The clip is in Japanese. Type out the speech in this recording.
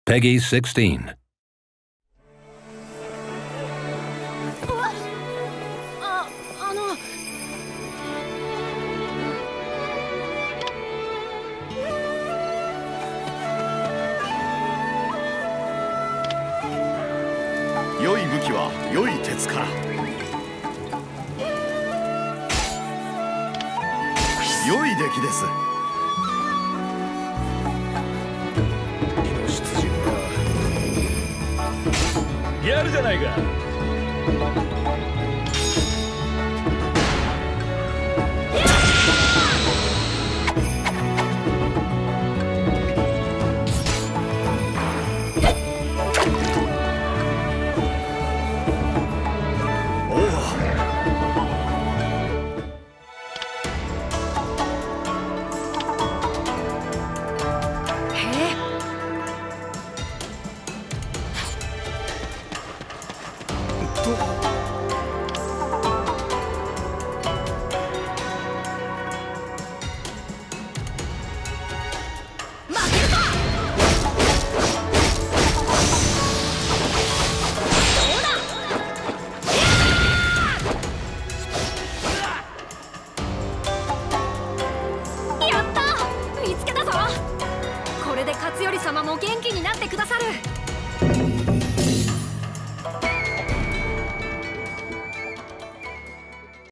Peggy 16. 良い武器は良い鉄から。良い出来です。出陣はやるじゃないか。 これで勝頼様も元気になってくださる。